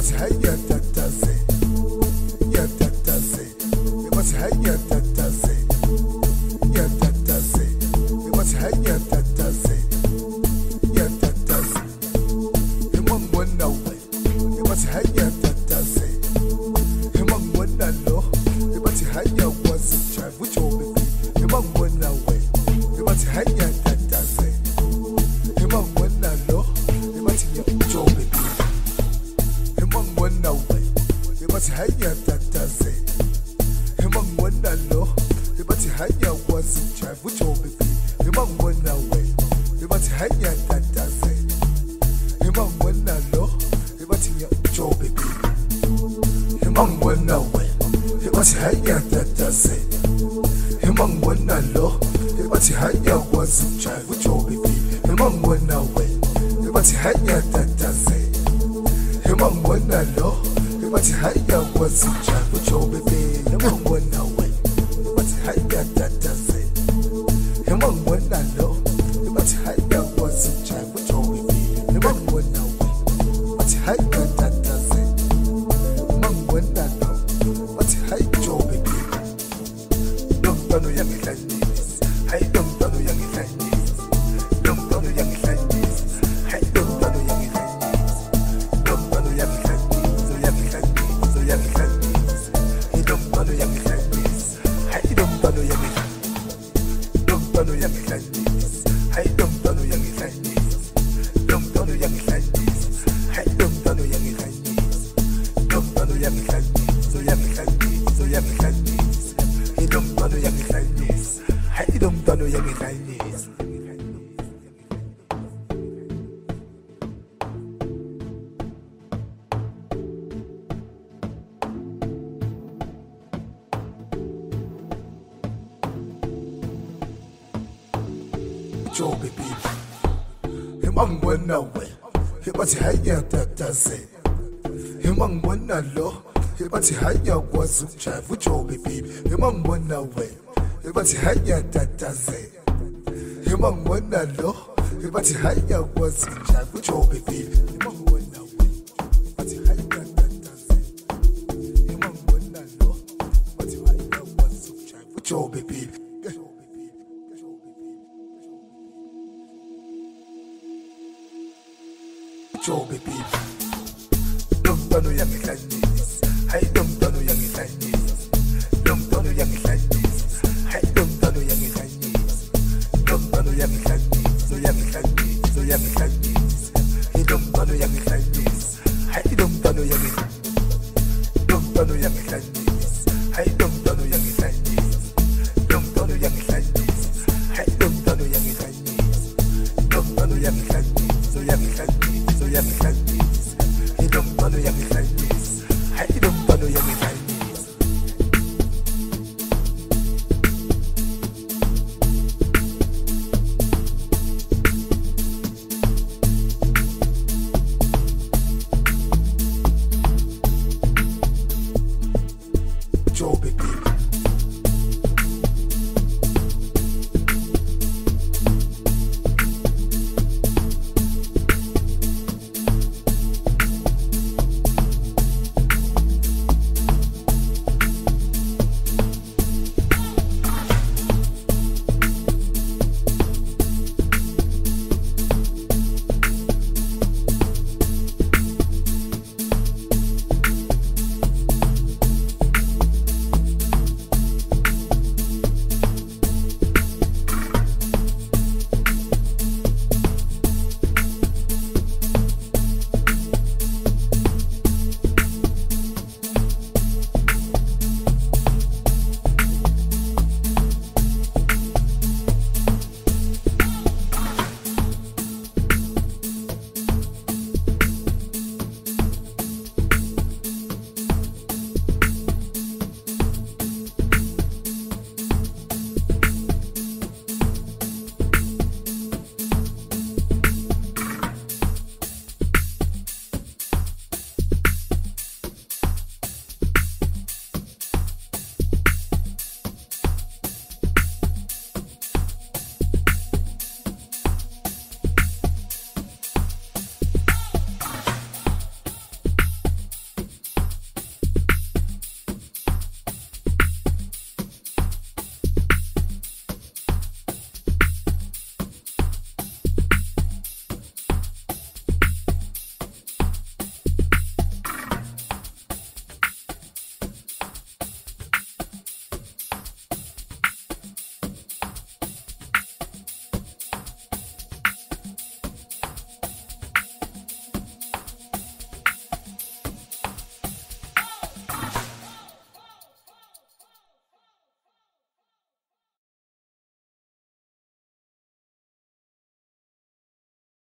must have ya tata say, ya tata say, you must have ya tata say, ya tata say, you must have ya tata say, ya tata say, you want one no way, you must have ya tata say, you want one no, you must have ya was a child which will be, you want one no way, you must have ya tata say, you want one no, you must have ya job. Haya tata say, himang wana lo, ibati haya wasi chai vucho bibi, himang wana way, ibati haya tata say, himang wana lo, ibati ya cho bibi, himang wana way, ibati haya tata say, himang wana lo, ibati haya wasi chai vucho bibi, himang wana way, ibati haya tata say, himang wana lo. But haya was a child for your baby. No one know it. But haya that does it. Him on one I know. But haya was a child for your baby. No one know it. But haya that does it. Him one I know. But haya your baby. Don't know young Chinese. I don't know young Chinese. Don't know young Chinese. I don't know young Chinese. Don't know young Chinese. He don't know young Chinese. I don't know young Chinese. Don't know young Chinese. I don't know young Chinese. Don't know young Chinese. I don't know young Chinese. Don't know young Chinese. So young Chinese. So young Chinese. He don't know young Chinese. I don't know young Chinese. Joe baby, him on one away. He but haya tata say. Him on one low. He but haya was a child for Joe baby. Him on one away. He but haya tata say. Him on one low. He but haya was a child for Joe baby. Him on one away. But haya tata say. Him on one low. But haya was a child for Joe baby. Joe baby, don't know young Chinese. I don't know young Chinese. Don't know young Chinese. I don't know young Chinese. Don't know young Chinese. So young Chinese. So young Chinese. He don't know young Chinese. I don't know young Chinese. Don't know young Chinese.